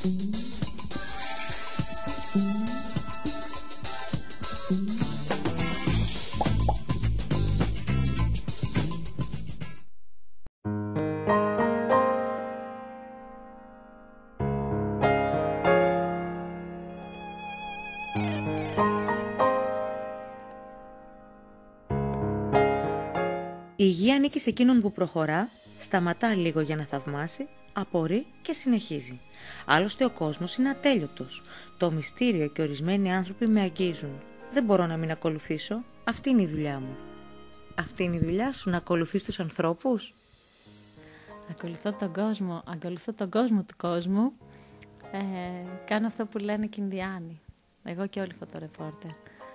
Η υγεία ανήκει σε εκείνον που προχωρά, σταματά λίγο για να θαυμάσει, απορεί και συνεχίζει. Άλλωστε ο κόσμος είναι ατέλειωτος. Το μυστήριο και ορισμένοι άνθρωποι με αγγίζουν. Δεν μπορώ να μην ακολουθήσω. Αυτή είναι η δουλειά μου. Αυτή είναι η δουλειά σου, να ακολουθείς τους ανθρώπους? Ακολουθώ τον κόσμο του κόσμου. Κάνω αυτό που λένε και οι Ινδιάνοι. Εγώ και όλοι οι φωτορεπόρτερ.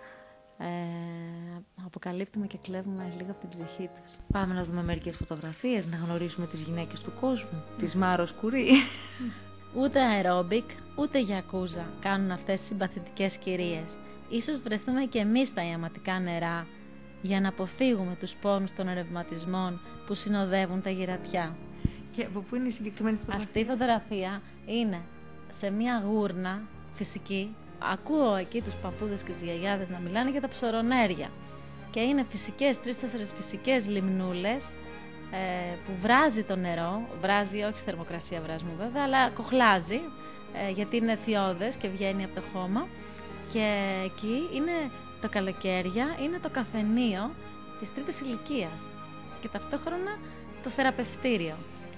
Αποκαλύπτουμε και κλέβουμε λίγο από την ψυχή τους. Πάμε να δούμε μερικές φωτογραφίες, να γνωρίσουμε τις γυναίκες του κόσμου. Της Μάρος Κουρί. Ούτε αερόμπικ, ούτε γιακούζα κάνουν αυτές τις συμπαθητικές κυρίες. Ίσως βρεθούμε και εμείς στα ιαματικά νερά για να αποφύγουμε τους πόνους των ρευματισμών που συνοδεύουν τα γυρατιά. Και από πού είναι η συγκεκριμένη φωτογραφία? Αυτή η φωτογραφία είναι σε μια γούρνα φυσική. Ακούω εκεί τους παππούδες και τις γιαγιάδες να μιλάνε για τα ψωρονέρια. Και είναι φυσικές, 3-4 φυσικές λιμνούλες που βράζει το νερό. Βράζει, όχι στη θερμοκρασία βράζουμε βέβαια, αλλά κοχλάζει γιατί είναι θειώδες και βγαίνει από το χώμα. Και εκεί είναι το καλοκαίρια, είναι το καφενείο της τρίτης ηλικίας. Και ταυτόχρονα το θεραπευτήριο.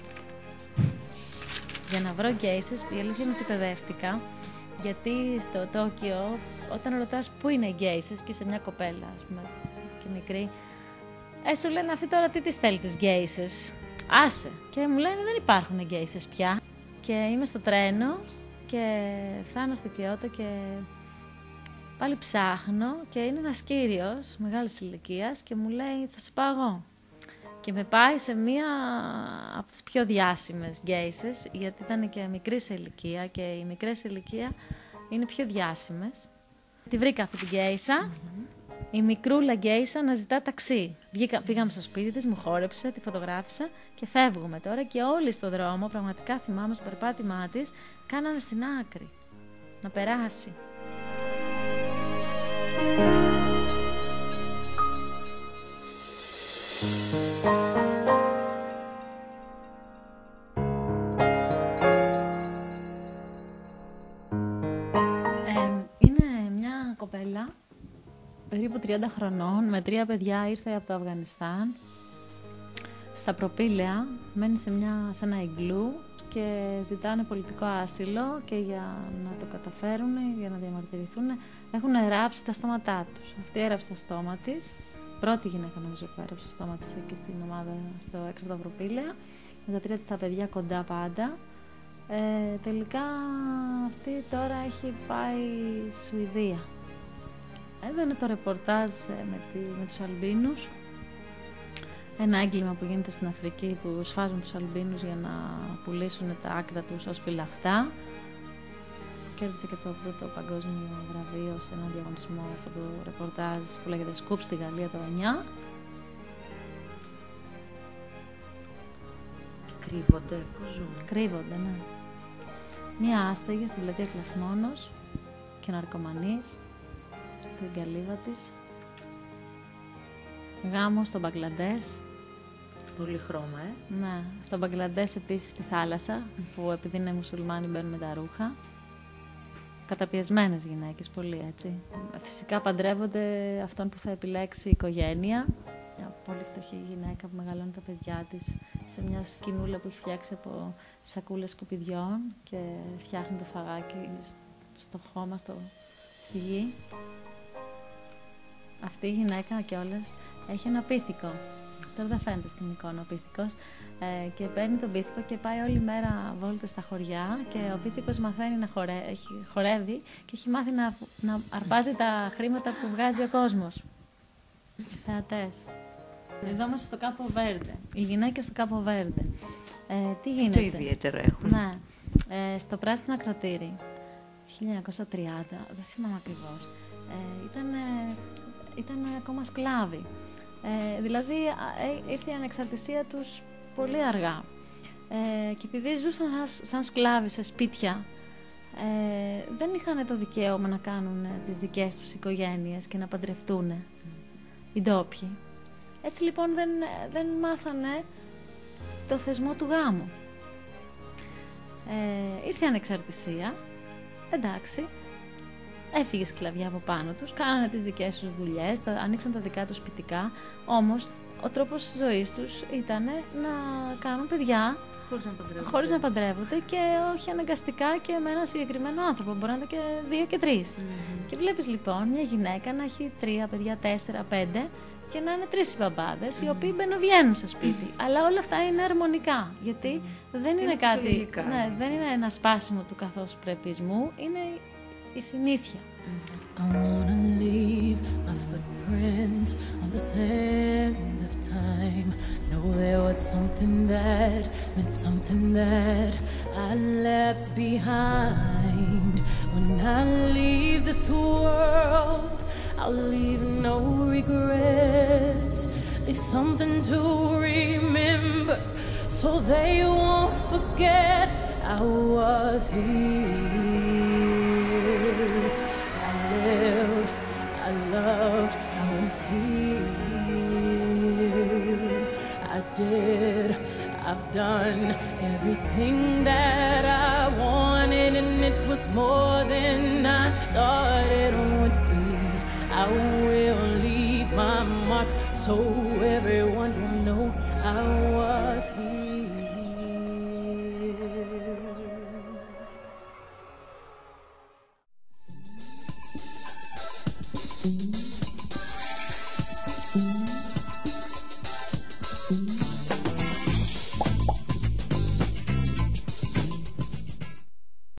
Για να βρω γκέισες, η αλήθεια είναι ότι παιδεύτηκα. Γιατί στο Τόκιο, όταν ρωτάς πού είναι οι γκέισες και είσαι μια κοπέλα, ας πούμε, και μικρή, σου λένε αυτή τώρα τι τις θέλει τις γκέισες. Άσε. Και μου λένε δεν υπάρχουν γκέισες πια. Και είμαι στο τρένο και φτάνω στο Κιώτο και πάλι ψάχνω και είναι ένας κύριος μεγάλης ηλικίας και μου λέει θα σε πάω εγώ. Και με πάει σε μία από τις πιο διάσημες γκέισες, γιατί ήταν και μικρή σε ηλικία και οι μικρές σε ηλικία είναι πιο διάσημες. Τη βρήκα αυτή την γκέισα, η μικρούλα γκέισα να ζητά ταξί. Πήγαμε στο σπίτι της, μου χόρεψε, τη φωτογράφησα και φεύγουμε τώρα και όλοι στο δρόμο, πραγματικά θυμάμαι στο περπάτημά της, κάνανε στην άκρη να περάσει. Περίπου 30 χρονών, με 3 παιδιά, ήρθε από το Αφγανιστάν, στα Προπήλαια, μένει σε ένα ιγκλού και ζητάνε πολιτικό άσυλο και για να το καταφέρουν, για να διαμαρτυρηθούν, έχουν ράψει τα στόματά τους. Αυτή έραψε το στόμα της, πρώτη γυναίκα νομίζω που έραψε το στόμα της εκεί στην ομάδα, έξω από τα Προπήλαια, με τα 3 της τα παιδιά κοντά πάντα. Τελικά αυτή τώρα έχει πάει Σουηδία. Εδώ είναι το ρεπορτάζ με τους Αλμπίνους. Ένα έγκλημα που γίνεται στην Αφρική που σφάζουν τους Αλμπίνους για να πουλήσουν τα άκρα τους ως φυλαχτά. Κέρδισε και το πρώτο παγκόσμιο βραβείο σε έναν διαγωνισμό αυτό το ρεπορτάζ που λέγεται Σκουπ στη Γαλλία το 9. Κρύβονται, πώς ζουν? Κρύβονται, ναι. Μία άστεγη στην πλατεία Κλαθμόνος και ναρκωμανής. Την καλύβα της. Γάμο στο Μπαγκλαντές. Πολύ χρώμα, Ναι, στο Μπαγκλαντές επίσης στη θάλασσα, που επειδή είναι μουσουλμάνοι μπαίνουν με τα ρούχα. Καταπιεσμένες γυναίκες, πολύ έτσι. Φυσικά παντρεύονται αυτόν που θα επιλέξει η οικογένεια. Μια πολύ φτωχή γυναίκα που μεγαλώνει τα παιδιά της σε μια σκηνούλα που έχει φτιάξει από σακούλες σκουπιδιών και φτιάχνει το φαγάκι στο χώμα, στη γη. Αυτή η γυναίκα κιόλας έχει ένα πίθηκο. Τώρα δεν φαίνεται στην εικόνα ο πίθηκος. Και παίρνει τον πίθηκο και πάει όλη μέρα βόλτες στα χωριά και ο πίθηκος μαθαίνει να χορεύει και έχει μάθει να αρπάζει τα χρήματα που βγάζει ο κόσμος. Θεατές. Εδώ είμαστε στο Κάπο Βέρντε. Οι γυναίκες στο Κάπο Βέρντε. Τι γίνεται? Το ιδιαίτερο έχουν. Ναι. Στο πράσινο ακροτήρι. 1930, δεν θυμάμαι ακριβώς. Ήταν ακόμα σκλάβοι. Δηλαδή ήρθε η ανεξαρτησία τους πολύ αργά. Και επειδή ζούσαν σαν σκλάβοι σε σπίτια δεν είχαν το δικαίωμα να κάνουν τις δικές τους οικογένειες και να παντρευτούν οι ντόπιοι. Έτσι λοιπόν δεν μάθανε το θεσμό του γάμου. Ήρθε η ανεξαρτησία, εντάξει, έφυγε η σκλαβιά από πάνω τους, κάνανε τις δικές τους δουλειές, ανοίξαν τα δικά τους σπιτικά, όμως ο τρόπος ζωής τους ήταν να κάνουν παιδιά χωρίς να παντρεύονται και όχι αναγκαστικά και με έναν συγκεκριμένο άνθρωπο, μπορεί να είναι και 2 και 3. Και βλέπεις λοιπόν μια γυναίκα να έχει 3 παιδιά, 4, 5 και να είναι 3 οι μπαμπάδες, οι οποίοι μπαίνουν-βγαίνουν στο σπίτι. Αλλά όλα αυτά είναι αρμονικά, γιατί δεν είναι κάτι, δεν είναι ένα σπάσιμο του καθώς πρεπισμού, είναι η συνήθεια. I wanna leave my footprints on the sands of time. Know there was something that meant something that I left behind. When I leave this world, I'll leave no regrets. Leave something to remember, so they won't forget I was here. I loved, I was here. I've done everything that I wanted, and it was more than I thought it would be. I will leave my mark so everyone will know I was here.